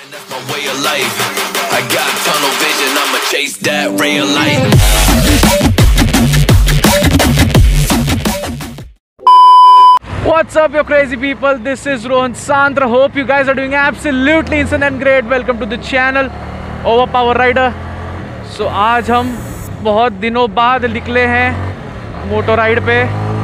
That's my way of life. I got tunnel vision, I'ma chase that ray of light. What's up, you crazy people? This is Rohan Sandra. Hope you guys are doing absolutely insane and great. Welcome to the channel Overpower Rider. So आज हम बहुत दिनों बाद निकले हैं moto ride पे,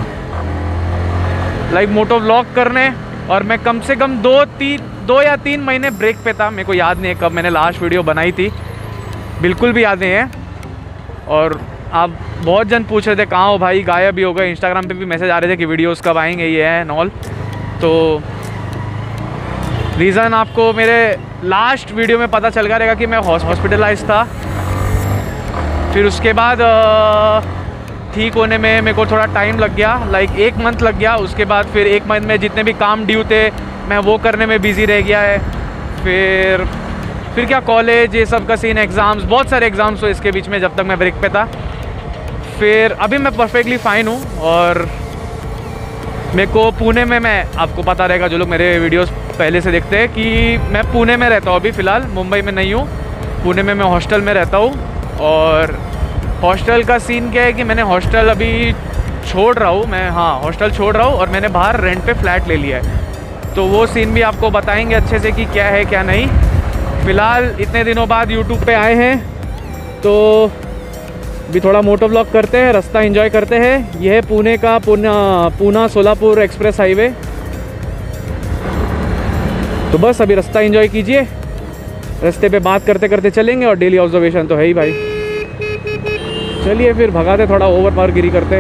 like moto vlog करने। और मैं कम से कम दो या तीन महीने ब्रेक पे था। मेरे को याद नहीं है कब मैंने लास्ट वीडियो बनाई थी, बिल्कुल भी याद नहीं है। और आप बहुत जन पूछ रहे थे कहाँ हो भाई, गायब भी हो गए। इंस्टाग्राम पे भी मैसेज आ रहे थे कि वीडियोस कब आएंगे, ये है नॉल। तो रीज़न आपको मेरे लास्ट वीडियो में पता चल गया रहेगा कि मैं हॉस्पिटलाइज था। फिर उसके बाद ठीक होने में मेरे को थोड़ा टाइम लग गया, लाइक 1 मंथ लग गया। उसके बाद फिर 1 मंथ में जितने भी काम ड्यू थे मैं वो करने में बिज़ी रह गया है। फिर क्या कॉलेज, ये सब का सीन, एग्ज़ाम्स, बहुत सारे एग्ज़ाम्स हुए इसके बीच में जब तक मैं ब्रेक पे था। फिर अभी मैं परफेक्टली फ़ाइन हूँ। और मेरे को पुणे में, मैं आपको पता रहेगा जो लोग मेरे वीडियोस पहले से देखते हैं कि मैं पुणे में रहता हूँ अभी फ़िलहाल, मुंबई में नहीं हूँ। पुणे में मैं हॉस्टल में रहता हूँ। और हॉस्टल का सीन क्या है कि मैंने हॉस्टल अभी छोड़ रहा हूँ मैं, हाँ हॉस्टल छोड़ रहा हूँ और मैंने बाहर रेंट पे फ्लैट ले लिया है। तो वो सीन भी आपको बताएंगे अच्छे से कि क्या है क्या नहीं। फ़िलहाल इतने दिनों बाद यूट्यूब पे आए हैं तो भी थोड़ा मोटो व्लॉग करते हैं, रास्ता एंजॉय करते हैं। यह है पुणे का पूना सोलापुर एक्सप्रेस हाईवे। तो बस अभी रास्ता एंजॉय कीजिए, रास्ते पे बात करते करते चलेंगे और डेली ऑब्जर्वेशन तो है ही भाई। चलिए फिर भगाते, थोड़ा ओवर पावरगिरी करते।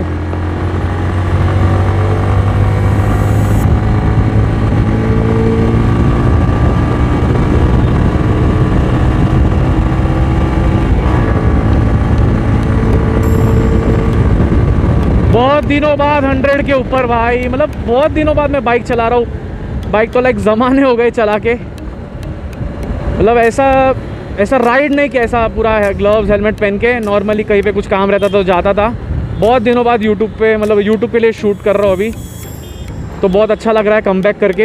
बहुत दिनों बाद 100 के ऊपर भाई, मतलब बहुत दिनों बाद मैं बाइक चला रहा हूँ। बाइक तो लाइक ज़माने हो गए चला के, मतलब ऐसा राइड नहीं कि ऐसा पूरा है ग्लव्स हेलमेट पहन के। नॉर्मली कहीं पे कुछ काम रहता तो जाता था। बहुत दिनों बाद यूट्यूब पे, मतलब यूट्यूब के लिए शूट कर रहा हूँ अभी, तो बहुत अच्छा लग रहा है कमबैक करके।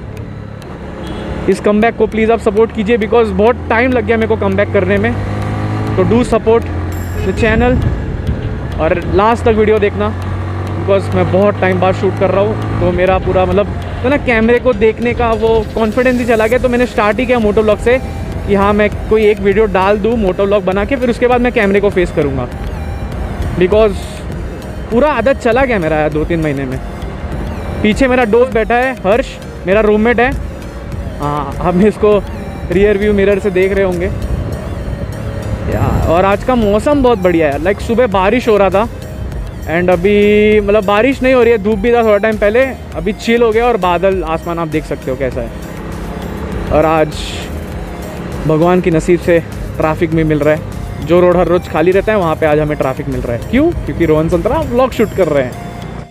इस कमबैक को प्लीज़ आप सपोर्ट कीजिए, बिकॉज बहुत टाइम लग गया मेरे को कमबैक करने में। तो डू सपोर्ट द चैनल और लास्ट तक वीडियो देखना, बिकॉज मैं बहुत टाइम बाद शूट कर रहा हूँ। तो मेरा पूरा मतलब तो ना कैमरे को देखने का वो कॉन्फिडेंस ही चला गया। तो मैंने स्टार्ट ही किया मोटो व्लॉग से कि हाँ मैं कोई एक वीडियो डाल दूँ मोटो व्लॉग बना के, फिर उसके बाद मैं कैमरे को फेस करूँगा। बिकॉज पूरा आदत चला गया मेरा 2-3 महीने में। पीछे मेरा दोस्त बैठा है हर्ष, मेरा रूममेट है। हाँ, आप इसको रियर व्यू मिरर से देख रहे होंगे यार। और आज का मौसम बहुत बढ़िया है, लाइक सुबह बारिश हो रहा था एंड अभी मतलब बारिश नहीं हो रही है, धूप भी था थोड़ा टाइम पहले, अभी चिल हो गया। और बादल, आसमान आप देख सकते हो कैसा है। और आज भगवान की नसीब से ट्रैफिक में मिल रहा है। जो रोड हर रोज़ खाली रहता है वहाँ पे आज हमें ट्रैफिक मिल रहा है। क्यों? क्योंकि रोहन संतरा व्लॉग शूट कर रहे हैं।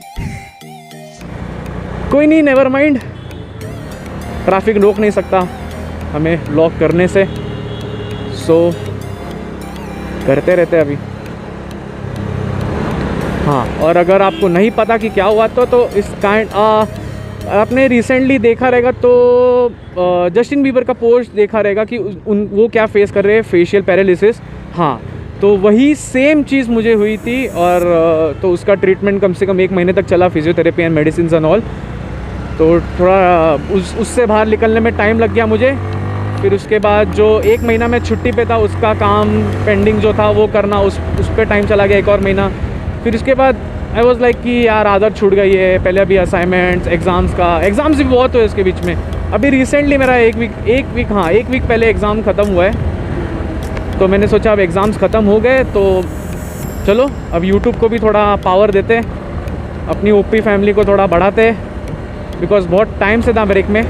कोई नहीं, नेवर माइंड, ट्रैफिक रोक नहीं सकता हमें व्लॉग करने से। सो करते रहते अभी। हाँ, और अगर आपको नहीं पता कि क्या हुआ तो इस आपने रिसेंटली देखा रहेगा तो जस्टिन बीबर का पोस्ट देखा रहेगा कि वो क्या फेस कर रहे हैं, फेशियल पैरालिसिस। हाँ, तो वही सेम चीज़ मुझे हुई थी। और तो उसका ट्रीटमेंट कम से कम 1 महीने तक चला, physiotherapy and medicine and all. तो थोड़ा उससे बाहर निकलने में टाइम लग गया मुझे। फिर उसके बाद जो 1 महीना मैं छुट्टी पे था, उसका काम पेंडिंग जो था वो करना, उस पर टाइम चला गया 1 और महीना। फिर उसके बाद आई वॉज लाइक कि यार आदत छूट गई है। पहले अभी असाइनमेंट्स, एग्ज़ाम्स भी बहुत हुए इसके बीच में। अभी रिसेंटली मेरा एक वीक पहले एग्ज़ाम ख़त्म हुआ है। तो मैंने सोचा अब एग्ज़ाम्स ख़त्म हो गए तो चलो अब यूट्यूब को भी थोड़ा पावर देते, अपनी ओपी फैमिली को थोड़ा बढ़ाते, बिकॉज बहुत टाइम से था ब्रेक में।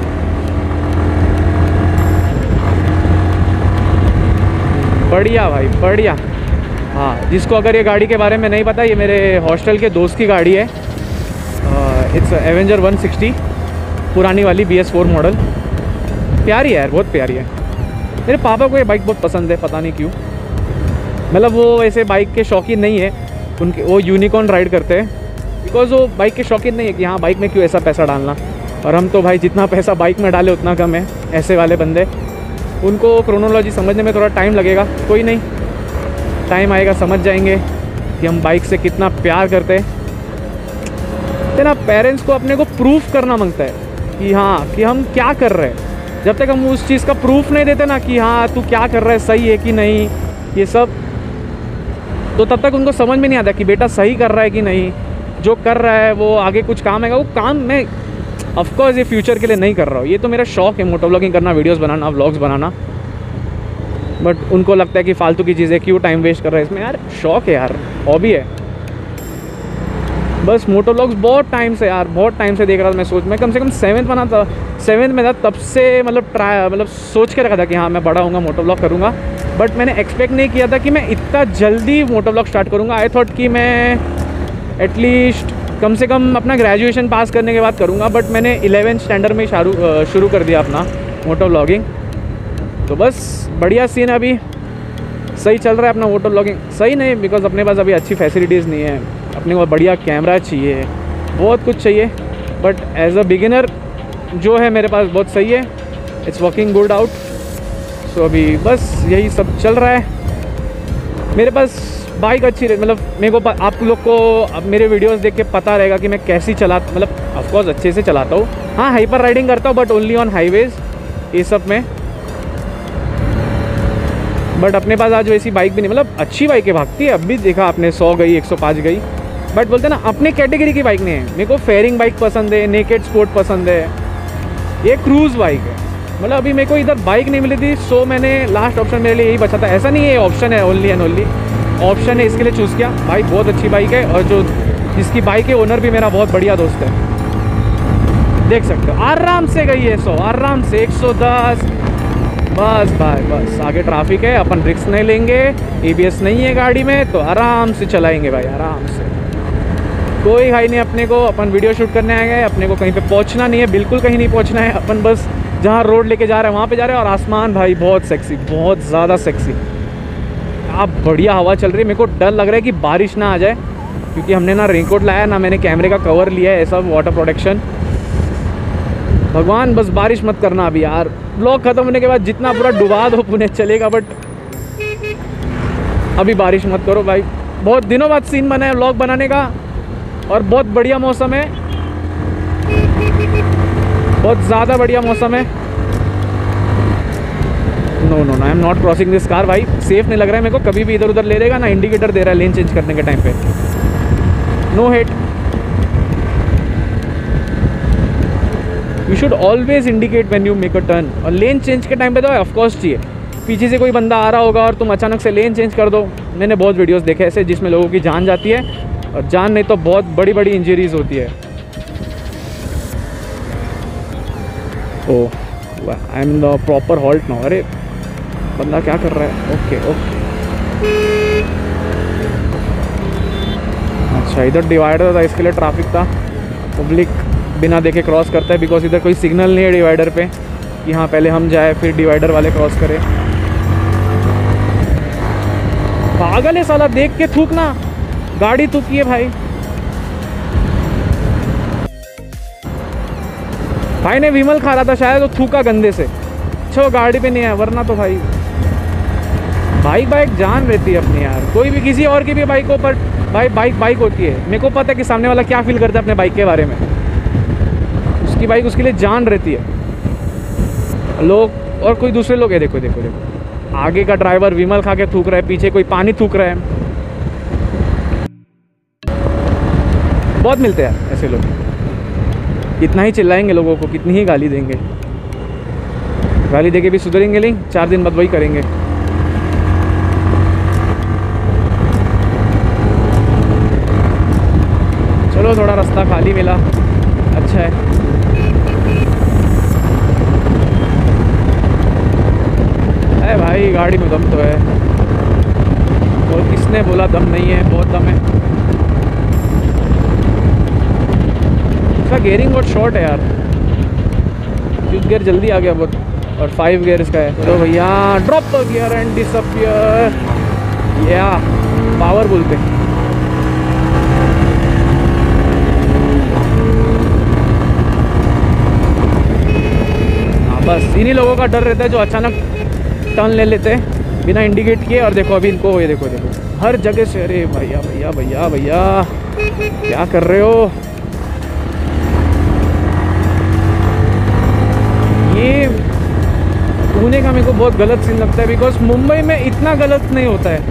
बढ़िया भाई, बढ़िया। हाँ, जिसको अगर ये गाड़ी के बारे में नहीं पता, ये मेरे हॉस्टल के दोस्त की गाड़ी है। इट्स एवेंजर 160, पुरानी वाली BS4 मॉडल। प्यारी है यार, बहुत प्यारी है। मेरे पापा को ये बाइक बहुत पसंद है, पता नहीं क्यों। मतलब वो ऐसे बाइक के शौकीन नहीं है, उनके वो यूनिकॉर्न राइड करते हैं। बिकॉज वो बाइक के शौकीन नहीं है कि हाँ बाइक में क्यों ऐसा पैसा डालना। और हम तो भाई जितना पैसा बाइक में डाले उतना कम है, ऐसे वाले बंदे। उनको क्रोनोलॉजी समझने में थोड़ा टाइम लगेगा, कोई नहीं, टाइम आएगा समझ जाएंगे कि हम बाइक से कितना प्यार करते हैं। तो ना पेरेंट्स को अपने को प्रूफ करना मांगता है कि हाँ कि हम क्या कर रहे हैं। जब तक हम उस चीज़ का प्रूफ नहीं देते ना कि हाँ तू क्या कर रहा है, सही है कि नहीं, ये सब, तो तब तक उनको समझ में नहीं आता कि बेटा सही कर रहा है कि नहीं, जो कर रहा है वो आगे कुछ काम आएगा। वो काम मैं ऑफकोर्स ये फ्यूचर के लिए नहीं कर रहा हूँ, ये तो मेरा शौक है मोटो व्लॉगिंग करना, वीडियोज़ बनाना, व्लॉग्स बनाना। बट उनको लगता है कि फालतू की चीज़ें क्यों टाइम वेस्ट कर रहा है इसमें। यार शौक है यार, हॉबी है बस। मोटो व्लॉग्स बहुत टाइम से यार, बहुत टाइम से देख रहा था मैं कम से कम 7th में था, तब से मतलब सोच के रखा था कि हाँ मैं बड़ा होऊंगा मोटो व्लॉग करूँगा। बट मैंने एक्सपेक्ट नहीं किया था कि मैं इतना जल्दी मोटो व्लॉग स्टार्ट करूँगा। आई थॉट कि मैं एटलीस्ट कम से कम अपना ग्रेजुएशन पास करने के बाद करूँगा। बट मैंने 11th स्टैंडर्ड में शुरू कर दिया अपना मोटो व्लॉगिंग। तो बस बढ़िया सीन, अभी सही चल रहा है अपना मोटो व्लॉगिंग। सही नहीं बिकॉज अपने पास अभी अच्छी फैसिलिटीज़ नहीं है, अपने को बढ़िया कैमरा चाहिए, बहुत कुछ चाहिए। बट एज अ बिगिनर जो है मेरे पास बहुत सही है, it's working good out. So अभी बस यही सब चल रहा है। मेरे पास बाइक अच्छी रही, मतलब मेरे को आप लोग को अब मेरे वीडियोस देख के पता रहेगा कि मैं कैसी मतलब ऑफकोर्स अच्छे से चलाता हूँ। हाँ हाइपर राइडिंग करता हूँ बट ओनली ऑन हाईवेज़, ये सब में। बट अपने पास आज वैसी बाइक भी नहीं, मतलब अच्छी बाइक है, भागती है। अब भी देखा आपने 100 गई, 105 गई। बट बोलते ना अपने कैटेगरी की बाइक नहीं है। मेरे को फेयरिंग बाइक पसंद है, नेकेड स्पोर्ट पसंद है, ये क्रूज़ बाइक है। मतलब अभी मेरे को इधर बाइक नहीं मिली थी, सो मैंने लास्ट ऑप्शन मेरे लिए यही बचा था। ऐसा नहीं है ऑप्शन है, ओनली एंड ओनली ऑप्शन है, इसके लिए चूज़ किया। बाइक बहुत अच्छी बाइक है और जो जिसकी बाइक है ओनर भी मेरा बहुत बढ़िया दोस्त है। देख सकते हो आराम से गई है 100, आराम से 110। बस भाई बस, आगे ट्रैफिक है, अपन रिस्क नहीं लेंगे, ABS नहीं है गाड़ी में, तो आराम से चलाएंगे भाई, आराम से। कोई हाई नहीं अपने को, अपन वीडियो शूट करने आए गए, अपने को कहीं पे पहुंचना नहीं है, बिल्कुल कहीं नहीं पहुंचना है। अपन बस जहाँ रोड लेके जा रहे हैं वहाँ पे जा रहे हैं। और आसमान भाई बहुत सेक्सी, बहुत ज़्यादा सेक्सी। आप बढ़िया हवा चल रही है। मेरे को डर लग रहा है कि बारिश ना आ जाए, क्योंकि हमने ना रेनकोट लाया, ना मैंने कैमरे का कवर लिया है, ऐसा वाटर प्रोटेक्शन। भगवान बस बारिश मत करना अभी यार। ब्लॉग ख़त्म होने के बाद जितना पूरा डुबा दो पुणे चलेगा, बट अभी बारिश मत करो भाई। बहुत दिनों बाद सीन बना है व्लॉग बनाने का, और बहुत बढ़िया मौसम है, बहुत ज़्यादा बढ़िया मौसम है। No no no, I am not crossing this car भाई, सेफ नहीं लग रहा है मेरे को। कभी भी इधर उधर ले लेगा ना, इंडिकेटर दे रहा है लेन चेंज करने के टाइम पे। No hate, you should always indicate when you make a turn. और लेन चेंज के टाइम पे तो ऑफकोर्स चाहिए। पीछे से कोई बंदा आ रहा होगा और तुम अचानक से लेन चेंज कर दो। मैंने बहुत वीडियोस देखे ऐसे जिसमें लोगों की जान जाती है, और जान नहीं तो बहुत बड़ी बड़ी इंजरीज होती है। Oh I am in the proper halt now. अरे बंदा क्या कर रहा है? ओके ओके, अच्छा इधर डिवाइडर था, इसके लिए ट्रैफिक था। पब्लिक बिना देखे क्रॉस करता है, बिकॉज इधर कोई सिग्नल नहीं है डिवाइडर पे कि हाँ पहले हम जाए फिर डिवाइडर वाले क्रॉस करें। पागल है साला, देख के थूकना, गाड़ी थूकी है भाई। भाई ने विमल खा रहा था शायद, वो थूका गंदे से। अच्छा वो गाड़ी पे नहीं है, वरना तो भाई बाइक जान रहती है अपनी यार। कोई भी किसी और की भी बाइक हो, पर भाई बाइक होती है। मेरे को पता है कि सामने वाला क्या फील करता है अपने बाइक के बारे में। उसकी बाइक उसके लिए जान रहती है। लोग और कोई दूसरे लोग है, देखो देखो देखो, आगे का ड्राइवर विमल खा के थूक रहा है, पीछे कोई पानी थूक रहा है। बहुत मिलते हैं ऐसे लोग। कितना ही चिल्लाएंगे लोगों को, कितनी ही गाली देंगे, गाली देके भी सुधरेंगे नहीं, 4 दिन बाद वही करेंगे। चलो थोड़ा रास्ता खाली मिला, अच्छा है। अरे भाई गाड़ी में दम तो है, और किसने बोला दम नहीं है? बहुत दम है। इसका गेयरिंग बहुत शॉर्ट है यार, 5th गियर जल्दी आ गया बहुत, और 5 गियर इसका है। तो भैया drop the gear and disappear, या पावर बोलते हैं। हाँ बस इन्हीं लोगों का डर रहता है जो अचानक टर्न ले लेते हैं बिना इंडिकेट किए। और देखो अभी इनको, ये देखो देखो हर जगह से, अरे भैया भैया भैया भैया क्या कर रहे हो। ये पुणे का मेरे को बहुत गलत सीन लगता है, बिकॉज मुंबई में इतना गलत नहीं होता है।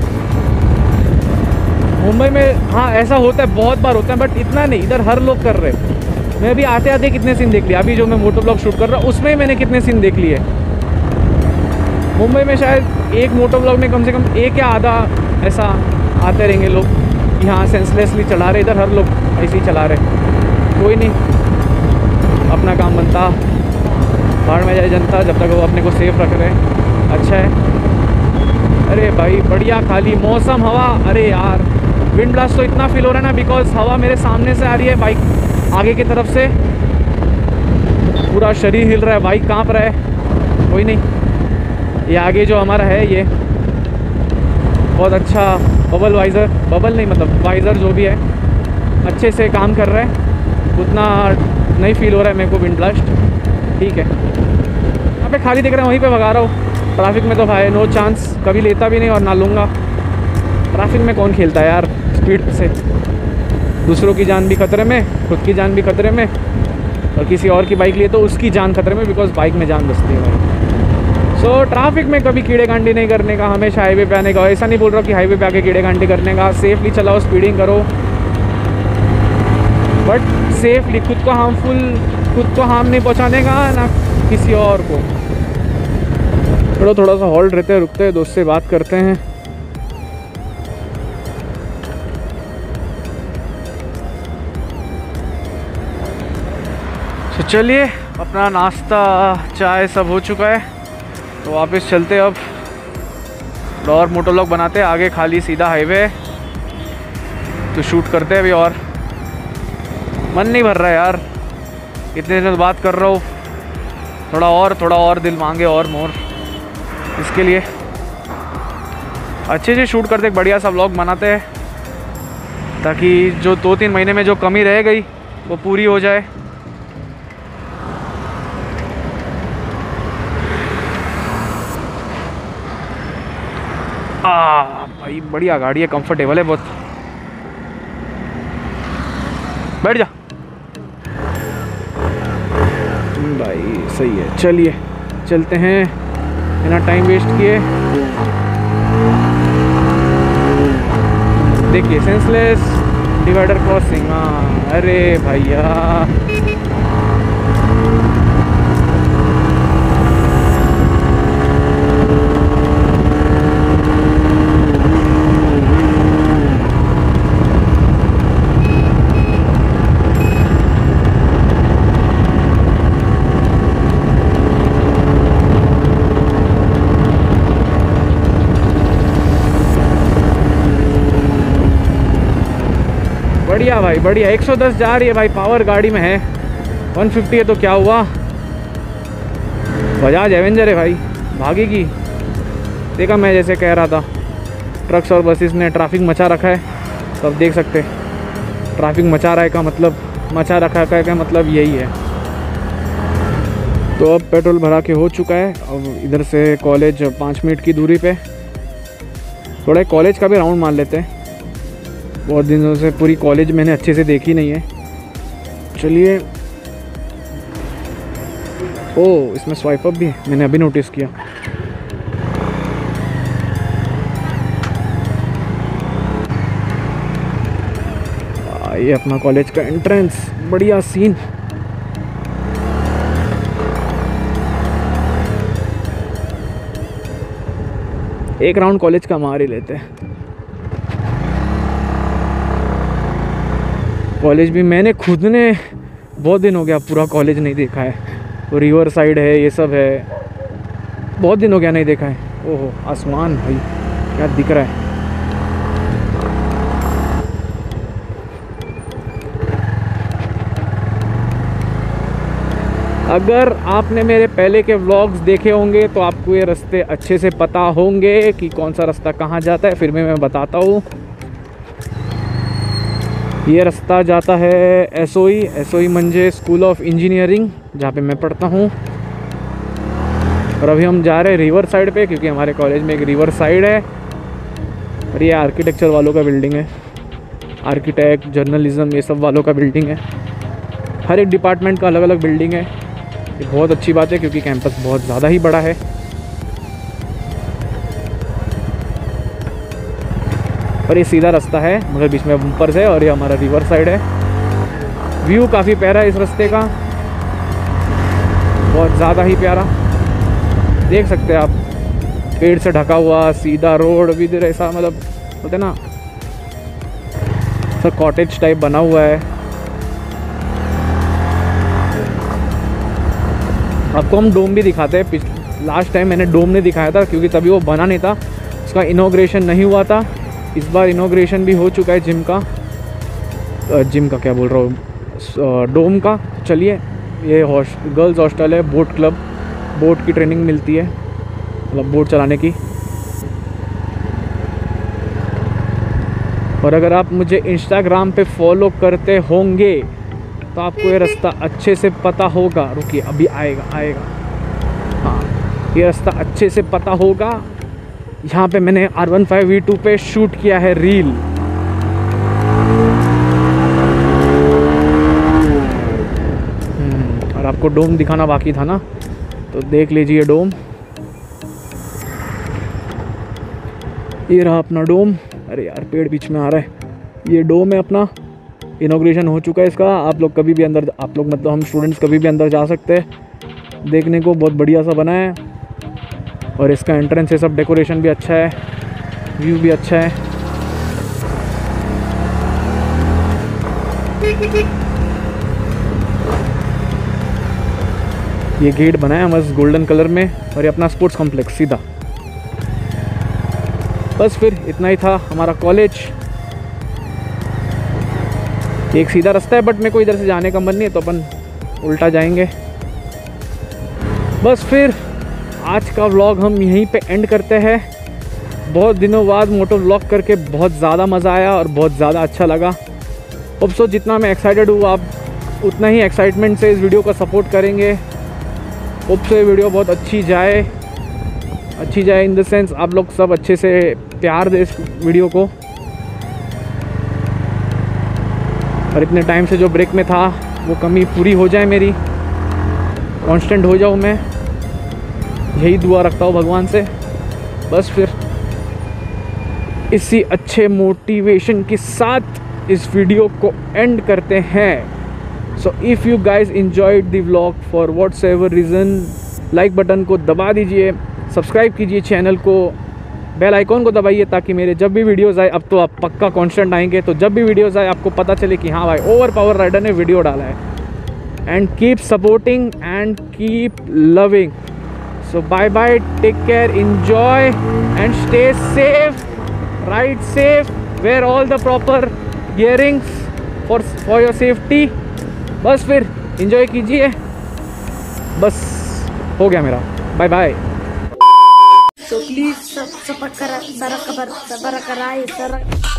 मुंबई में हाँ ऐसा होता है, बहुत बार होता है, बट इतना नहीं। इधर हर लोग कर रहे हैं। मैं अभी आते आते कितने सीन देख लिया, अभी जो मैं मोटो ब्लॉग शूट कर रहा हूँ उसमें मैंने कितने सीन देख लिए। मुंबई में शायद एक मोटो ब्लॉग में कम से कम एक या आधा ऐसा आते रहेंगे लोग कि हाँ सेंसलेसली चला रहे। इधर हर लोग ऐसे ही चला रहे। कोई नहीं, अपना काम बनता, बाहर में जाए जनता, जब तक वो अपने को सेफ रख रहे हैं अच्छा है। अरे भाई बढ़िया खाली मौसम, हवा। अरे यार विंड ब्लास्ट तो इतना फील हो रहा है ना, बिकॉज हवा मेरे सामने से आ रही है बाइक आगे की तरफ से, पूरा शरीर हिल रहा है, बाइक कांप रहा है। कोई नहीं, ये आगे जो हमारा है ये बहुत अच्छा बबल वाइज़र, बबल नहीं मतलब वाइज़र जो भी है अच्छे से काम कर रहा है। उतना नहीं फील हो रहा है मेरे को विंड ब्लास्ट, ठीक है। यहाँ पे खाली दिख रहा है, वहीं पे भगा रहा हूँ। ट्रैफिक में तो भाई नो चांस, कभी लेता भी नहीं और ना लूँगा। ट्रैफिक में कौन खेलता है यार स्पीड से। दूसरों की जान भी खतरे में, खुद की जान भी खतरे में, और किसी और की बाइक लिए तो उसकी जान खतरे में, बिकॉज बाइक में जान बचती है भाई। सो ट्रैफिक में कभी कीड़े गांडी नहीं करने का, हमेशा हाईवे पे आने का। ऐसा नहीं बोल रहा कि हाईवे पे आके कीड़े गांडी करने का, सेफली चलाओ, स्पीडिंग करो, बट सेफली, खुद को हार्म नहीं पहुंचाने का ना किसी और को। थोड़ा सा हॉल्ट रहते हैं, रुकते हैं, दोस्त से बात करते हैं। तो चलिए, अपना नाश्ता चाय सब हो चुका है, तो वापस चलते अब और मोटो व्लॉग बनाते हैं। आगे खाली सीधा हाईवे, तो शूट करते हैं अभी। और मन नहीं भर रहा है यार, इतने दिन बात कर रहा हूँ, थोड़ा और दिल मांगे और मोर। इसके लिए अच्छे से शूट करते, एक बढ़िया सा व्लॉग बनाते हैं, ताकि जो 2-3 महीने में जो कमी रह गई वो पूरी हो जाए। भाई बढ़िया गाड़ी है, कंफर्टेबल है बहुत। बैठ जा भाई, सही है। चलिए चलते हैं बिना टाइम वेस्ट किए। देखिए सेंसलेस डिवाइडर क्रॉसिंग, हाँ अरे भैया बढ़िया भाई बढ़िया। 110 जा रही है भाई, पावर गाड़ी में है। 150 है तो क्या हुआ, बजाज एवेंजर है भाई, भागेगी। देखा मैं जैसे कह रहा था, ट्रक्स और बसेस ने ट्रैफिक मचा रखा है, तो अब देख सकते ट्रैफिक मचा रहा है का मतलब, मचा रखा का मतलब यही है। तो अब पेट्रोल भरा के हो चुका है। अब इधर से कॉलेज 5 मिनट की दूरी पे, थोड़ा कॉलेज का भी राउंड मार लेते हैं। बहुत दिनों से पूरी कॉलेज मैंने अच्छे से देखी नहीं है। चलिए, ओह इसमें स्वाइप अप भी है, मैंने अभी नोटिस किया। ये अपना कॉलेज का एंट्रेंस, बढ़िया सीन। एक राउंड कॉलेज का मार ही लेते हैं। कॉलेज भी मैंने खुद ने बहुत दिन हो गया पूरा कॉलेज नहीं देखा है। तो रिवर साइड है, ये सब है, बहुत दिन हो गया नहीं देखा है। ओहो आसमान भाई क्या दिख रहा है। अगर आपने मेरे पहले के व्लॉग्स देखे होंगे तो आपको ये रास्ते अच्छे से पता होंगे कि कौन सा रास्ता कहाँ जाता है। फिर मैं बताता हूँ। ये रास्ता जाता है एसओई म्हणजे स्कूल ऑफ इंजीनियरिंग, जहाँ पे मैं पढ़ता हूँ। और अभी हम जा रहे हैं रिवर साइड पे, क्योंकि हमारे कॉलेज में एक रिवर साइड है। और ये आर्किटेक्चर वालों का बिल्डिंग है, आर्किटेक्ट, जर्नलिज्म, ये सब वालों का बिल्डिंग है। हर एक डिपार्टमेंट का अलग अलग बिल्डिंग है। ये बहुत अच्छी बात है क्योंकि कैंपस बहुत ज़्यादा ही बड़ा है। और ये सीधा रास्ता है मगर बीच में ऊपर से, और ये हमारा रिवर साइड है। व्यू काफ़ी प्यारा है इस रास्ते का, बहुत ज़्यादा ही प्यारा। देख सकते हैं आप, पेड़ से ढका हुआ सीधा रोड, इधर ऐसा मतलब होते ना सर कॉटेज टाइप बना हुआ है। आपको हम डोम भी दिखाते हैं। लास्ट टाइम मैंने डोम नहीं दिखाया था क्योंकि तभी वो बना नहीं था, उसका इनॉग्रेशन नहीं हुआ था। इस बार इनॉग्रेशन भी हो चुका है जिम का क्या बोल रहा हूँ, डोम का। चलिए, ये गर्ल्स हॉस्टल है, बोट क्लब, बोट की ट्रेनिंग मिलती है, मतलब बोट चलाने की। और अगर आप मुझे इंस्टाग्राम पे फॉलो करते होंगे तो आपको ये रास्ता अच्छे से पता होगा। रुकिए, अभी आएगा। हाँ, ये रास्ता अच्छे से पता होगा। यहाँ पे मैंने R15 V2 पे शूट किया है रील। और आपको डोम दिखाना बाकी था ना, तो देख लीजिए डोम। ये रहा अपना डोम। अरे यार, पेड़ बीच में आ रहा है। ये डोम है अपना, इनॉग्रेशन हो चुका है इसका। आप लोग कभी भी अंदर, आप लोग मतलब हम स्टूडेंट्स कभी भी अंदर जा सकते हैं देखने को। बहुत बढ़िया सा बना है और इसका एंट्रेंस ये सब डेकोरेशन भी अच्छा है, व्यू भी अच्छा है। ये गेट बनाया मस्त गोल्डन कलर में, और ये अपना स्पोर्ट्स कॉम्प्लेक्स सीधा। बस फिर इतना ही था हमारा कॉलेज। एक सीधा रास्ता है बट मेरे को इधर से जाने का मन नहीं है, तो अपन उल्टा जाएंगे। बस फिर आज का व्लॉग हम यहीं पे एंड करते हैं। बहुत दिनों बाद मोटो व्लॉग करके बहुत ज़्यादा मज़ा आया और बहुत ज़्यादा अच्छा लगा। होप सो जितना मैं एक्साइटेड हूँ आप उतना ही एक्साइटमेंट से इस वीडियो का सपोर्ट करेंगे। होप सो ये वीडियो बहुत अच्छी जाए इन द सेंस आप लोग सब अच्छे से प्यार दे इस वीडियो को। और इतने टाइम से जो ब्रेक में था वो कमी पूरी हो जाए मेरी, कांस्टेंट हो जाऊँ मैं, यही दुआ रखता हूँ भगवान से। बस फिर इसी अच्छे मोटिवेशन के साथ इस वीडियो को एंड करते हैं। So if you guys enjoyed the vlog for what's ever reason, like button को दबा दीजिए, सब्सक्राइब कीजिए चैनल को, बेल आइकॉन को दबाइए ताकि मेरे जब भी वीडियोज़ आए, अब तो आप पक्का कांस्टेंट आएंगे, तो जब भी वीडियोज़ आए आपको पता चले कि हाँ भाई ओवर पावर राइडर ने वीडियो डाला है। And keep supporting and keep loving. So bye, take care, enjoy and stay safe, ride safe, wear all the proper gearings for your safety। बस फिर enjoy कीजिए, बस हो गया मेरा, बाय बाय। तो प्लीज सब सबर कराए।